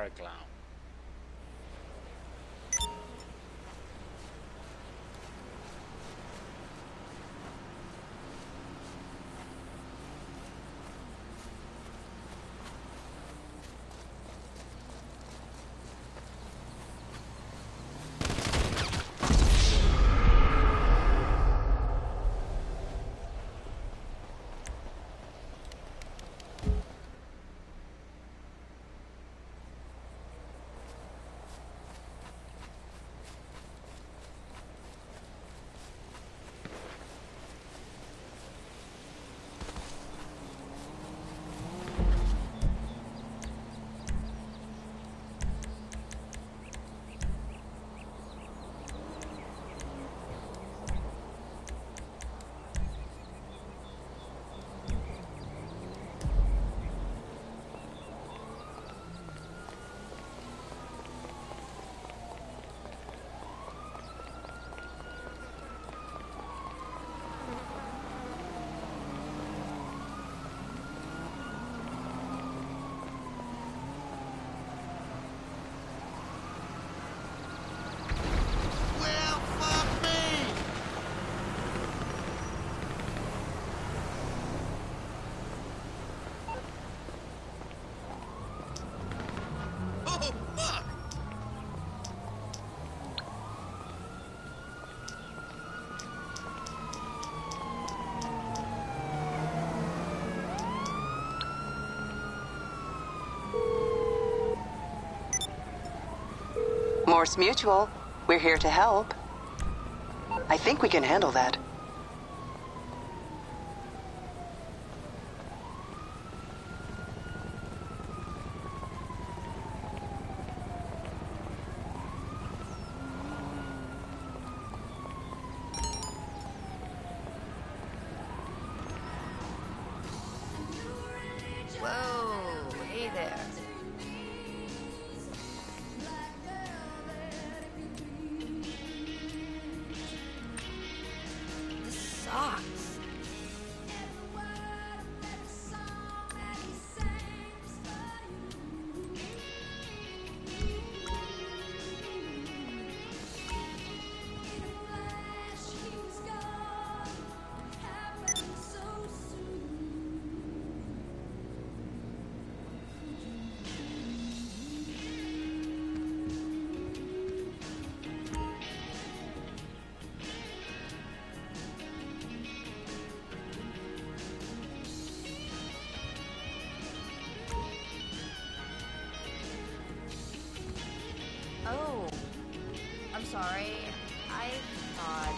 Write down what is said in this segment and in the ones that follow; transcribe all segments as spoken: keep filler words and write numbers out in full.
a clown. Morse Mutual, we're here to help. I think we can handle that. Whoa, hey there. This sucks. Oh, I'm sorry. I thought...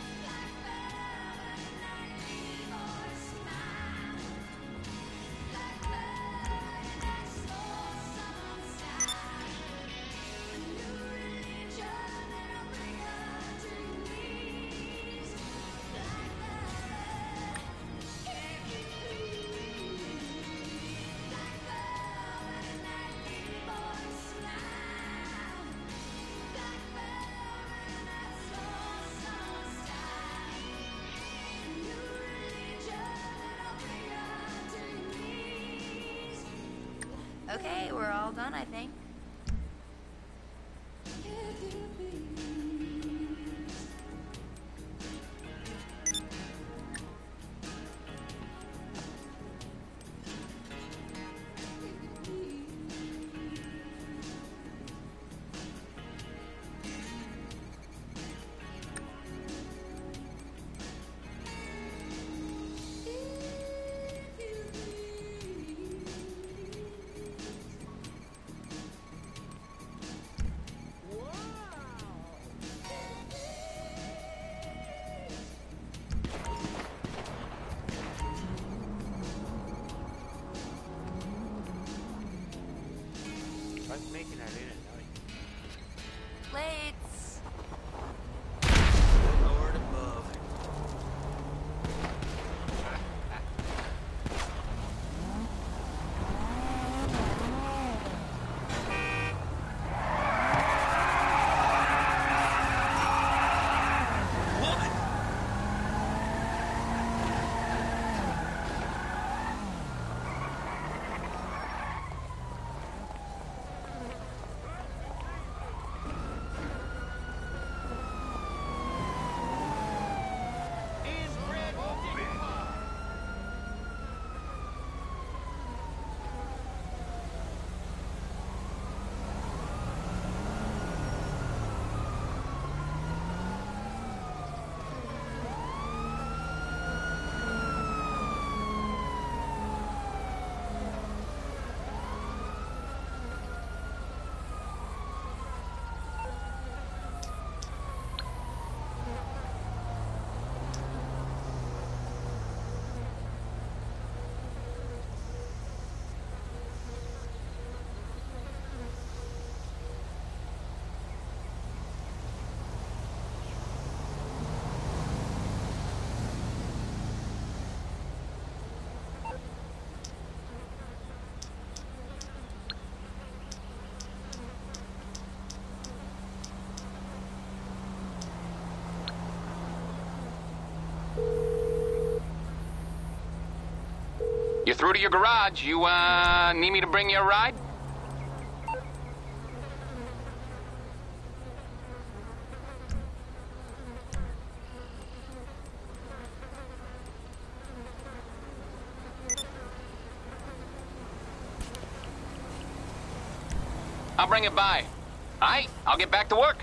Okay, we're all done, I think. You're through to your garage. You, uh, need me to bring you a ride? I'll bring it by. All right, I'll get back to work.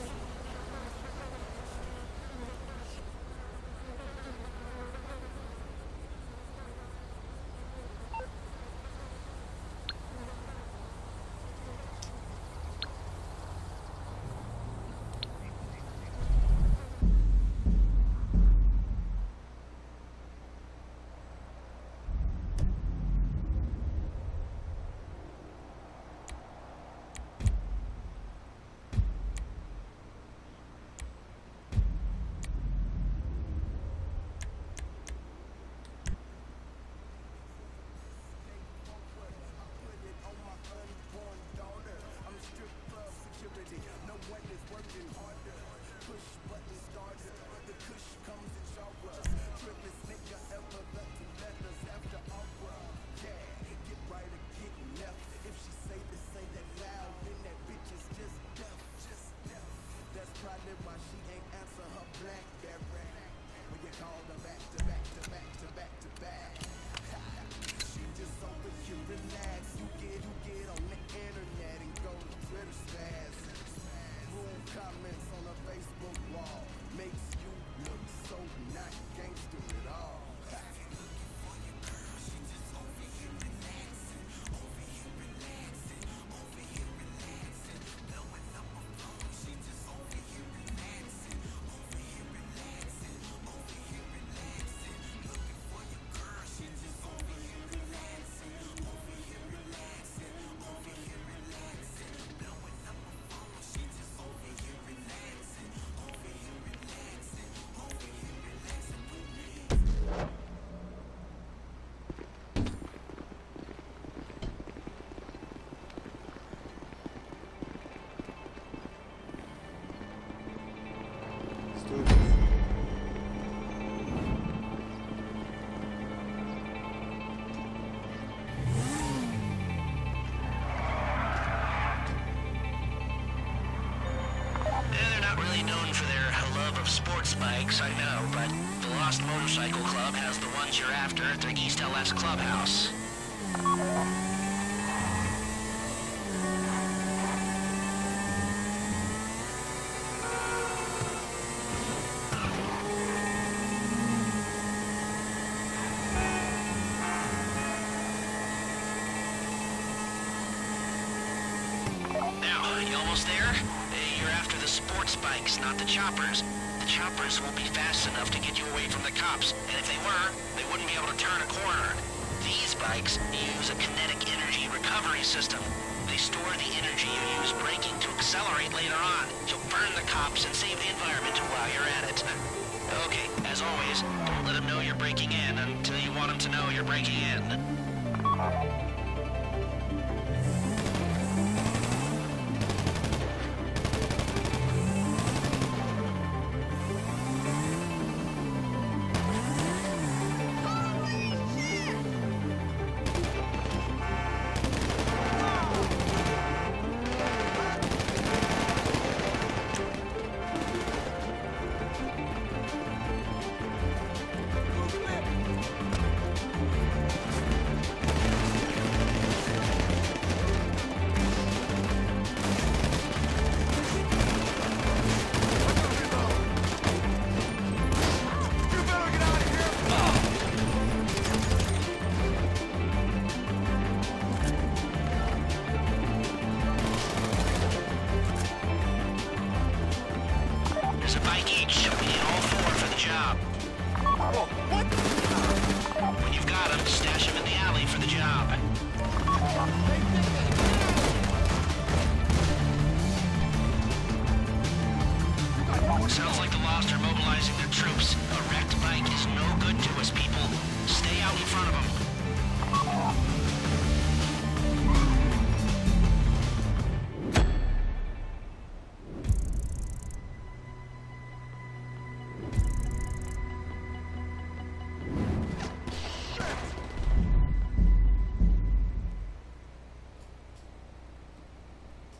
Sports bikes, I know, but the Lost Motorcycle Club has the ones you're after at their East L S clubhouse. Now, you almost there? You're after the sports bikes, not the choppers. The choppers won't be fast enough to get you away from the cops, and if they were, they wouldn't be able to turn a corner. These bikes use a kinetic energy recovery system. They store the energy you use braking to accelerate later on. You'll burn the cops and save the environment while you're at it. Okay, as always, don't let them know you're breaking in until you want them to know you're breaking in. Sounds like the Lost are mobilizing their troops. A wrecked bike is no good to us,